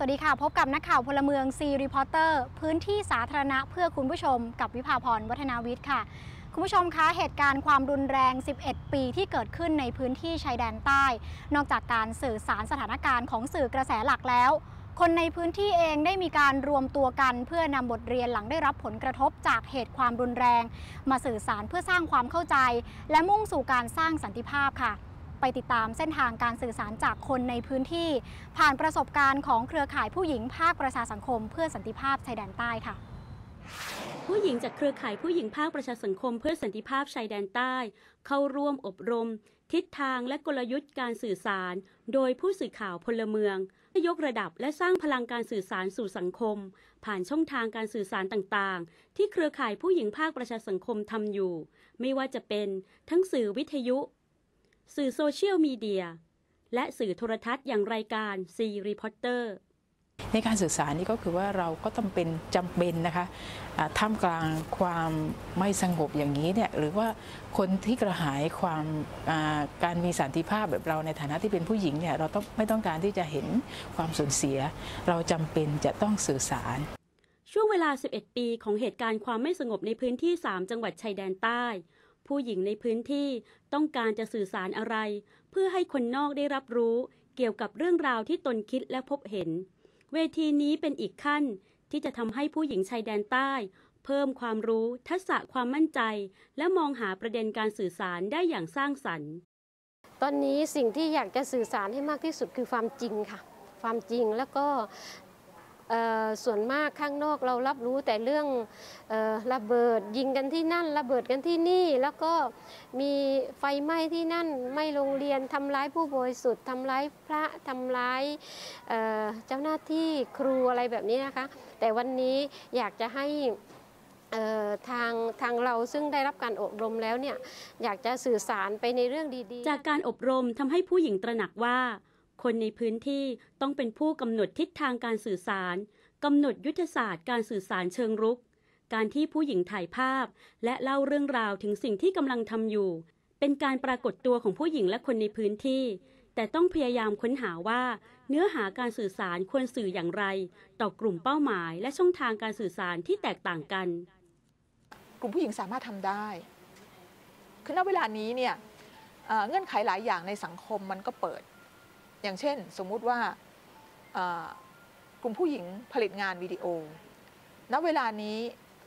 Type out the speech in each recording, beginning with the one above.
วัสดีค่ะพบกับนักข่าวพลเมืองซีรีพอร์เตอร์พื้นที่สาธารณะเพื่อคุณผู้ชมกับวิภาพรวัฒนาวิทย์ค่ะคุณผู้ชมคะเหตุการณ์ความรุนแรง11ปีที่เกิดขึ้นในพื้นที่ชายแดนใต้นอกจากการสื่อสารสถานการณ์ของสื่อกระแสหลักแล้วคนในพื้นที่เองได้มีการรวมตัวกันเพื่อนำบทเรียนหลังได้รับผลกระทบจากเหตุความรุนแรงมาสื่อสารเพื่อสร้างความเข้าใจและมุ่งสู่การสร้างสันติภาพค่ะไปติดตามเส้นทางการสื่อสารจากคนในพื้นที่ผ่านประสบการณ์ของเครือข่ายผู้หญิงภาคประชาสังคมเพื่อสันติภาพชายแดนใต้ค่ะผู้หญิงจากเครือข่ายผู้หญิงภาคประชาสังคมเพื่อสันติภาพชายแดนใต้เข้าร่วมอบรมทิศทางและกลยุทธ์การสื่อสารโดยผู้สื่อข่าวพลเมืองยกระดับและสร้างพลังการสื่อสารสู่สังคมผ่านช่องทางการสื่อสารต่างๆที่เครือข่ายผู้หญิงภาคประชาสังคมทำอยู่ไม่ว่าจะเป็นทั้งสื่อวิทยุสื่อโซเชียลมีเดียและสื่อโทรทัศน์อย่างรายการซีรีพอร์เตอร์ในการสื่อสารนี่ก็คือว่าเราก็จำเป็นนะคะท่ามกลางความไม่สงบอย่างนี้เนี่ยหรือว่าคนที่กระหายความการมีสันติภาพแบบเราในฐานะที่เป็นผู้หญิงเนี่ยเราไม่ต้องการที่จะเห็นความสูญเสียเราจำเป็นจะต้องสื่อสารช่วงเวลา11ปีของเหตุการณ์ความไม่สงบในพื้นที่3จังหวัดชายแดนใต้ผู้หญิงในพื้นที่ต้องการจะสื่อสารอะไรเพื่อให้คนนอกได้รับรู้เกี่ยวกับเรื่องราวที่ตนคิดและพบเห็นเวทีนี้เป็นอีกขั้นที่จะทำให้ผู้หญิงชายแดนใต้เพิ่มความรู้ทักษะความมั่นใจและมองหาประเด็นการสื่อสารได้อย่างสร้างสรรค์ตอนนี้สิ่งที่อยากจะสื่อสารให้มากที่สุดคือความจริงค่ะความจริงแล้วก็ส่วนมากข้างนอกเรารับรู้แต่เรื่องระเบิดยิงกันที่นั่นระเบิดกันที่นี่แล้วก็มีไฟไหม้ที่นั่นไหม้โรงเรียนทำร้ายผู้บริสุทธิ์ทำร้ายพระทำร้ายเจ้าหน้าที่ครูอะไรแบบนี้นะคะแต่วันนี้อยากจะให้ทางเราซึ่งได้รับการอบรมแล้วเนี่ยอยากจะสื่อสารไปในเรื่องดีๆจากการอบรมทำให้ผู้หญิงตระหนักว่าคนในพื้นที่ต้องเป็นผู้กำหนดทิศทางการสื่อสารกำหนดยุทธศาสตร์การสื่อสารเชิงรุกการที่ผู้หญิงถ่ายภาพและเล่าเรื่องราวถึงสิ่งที่กำลังทำอยู่เป็นการปรากฏตัวของผู้หญิงและคนในพื้นที่แต่ต้องพยายามค้นหาว่าเนื้อหาการสื่อสารควรสื่ออย่างไรต่อกลุ่มเป้าหมายและช่องทางการสื่อสารที่แตกต่างกันกลุ่มผู้หญิงสามารถทำได้คือณเวลานี้เนี่ยเงื่อนไขหลายอย่างในสังคมมันก็เปิดอย่างเช่นสมมุติว่ากลุ่มผู้หญิงผลิตงานวิดีโอณเวลานี้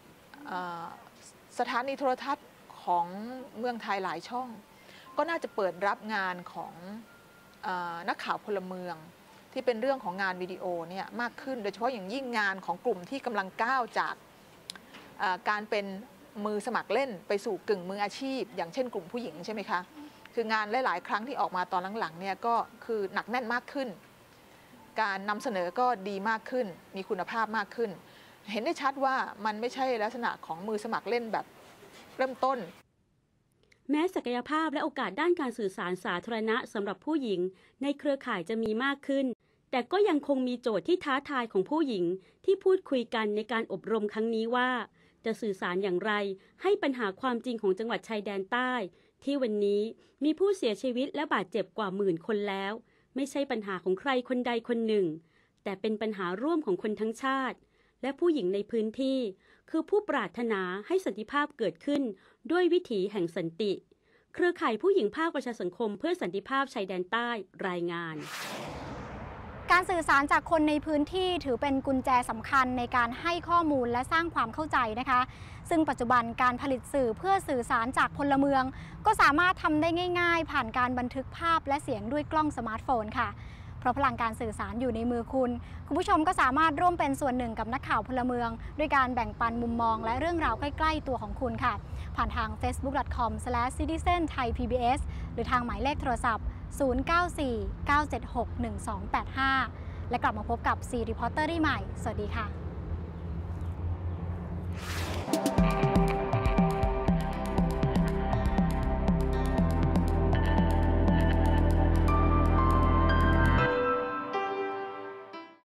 สถานีโทรทัศน์ของเมืองไทยหลายช่องก็น่าจะเปิดรับงานของนักข่าวพลเมืองที่เป็นเรื่องของงานวิดีโอเนี่ยมากขึ้นโดยเฉพาะอย่างยิ่งงานของกลุ่มที่กำลังก้าวจากการเป็นมือสมัครเล่นไปสู่กึ่งมืออาชีพอย่างเช่นกลุ่มผู้หญิงใช่ไหมคะคืองานหลายๆครั้งที่ออกมาตอนหลังๆเนี่ยก็คือหนักแน่นมากขึ้นการนำเสนอก็ดีมากขึ้นมีคุณภาพมากขึ้นเห็นได้ชัดว่ามันไม่ใช่ลักษณะของมือสมัครเล่นแบบเริ่มต้นแม้ศักยภาพและโอกาสด้านการสื่อสารสาธารณะสำหรับผู้หญิงในเครือข่ายจะมีมากขึ้นแต่ก็ยังคงมีโจทย์ที่ท้าทายของผู้หญิงที่พูดคุยกันในการอบรมครั้งนี้ว่าจะสื่อสารอย่างไรให้ปัญหาความจริงของจังหวัดชายแดนใต้ที่วันนี้มีผู้เสียชีวิตและบาดเจ็บกว่า10,000 คนแล้วไม่ใช่ปัญหาของใครคนใดคนหนึ่งแต่เป็นปัญหาร่วมของคนทั้งชาติและผู้หญิงในพื้นที่คือผู้ปรารถนาให้สันติภาพเกิดขึ้นด้วยวิถีแห่งสันติเครือข่ายผู้หญิงภาคประชาสังคมเพื่อสันติภาพชายแดนใต้รายงานการสื่อสารจากคนในพื้นที่ถือเป็นกุญแจสำคัญในการให้ข้อมูลและสร้างความเข้าใจนะคะซึ่งปัจจุบันการผลิตสื่อเพื่อสื่อสารจากพลเมืองก็สามารถทำได้ง่ายๆผ่านการบันทึกภาพและเสียงด้วยกล้องสมาร์ทโฟนค่ะเพราะพลังการสื่อสารอยู่ในมือคุณผู้ชมก็สามารถร่วมเป็นส่วนหนึ่งกับนักข่าวพลเมืองด้วยการแบ่งปันมุมมองและเรื่องราวใกล้ๆตัวของคุณค่ะผ่านทาง facebook.com/citizenthaipbs หรือทางหมายเลขโทรศัพท์0949761285และกลับมาพบกับซีรีพอร์เตอร์ได้ใหม่สวัสดีค่ะ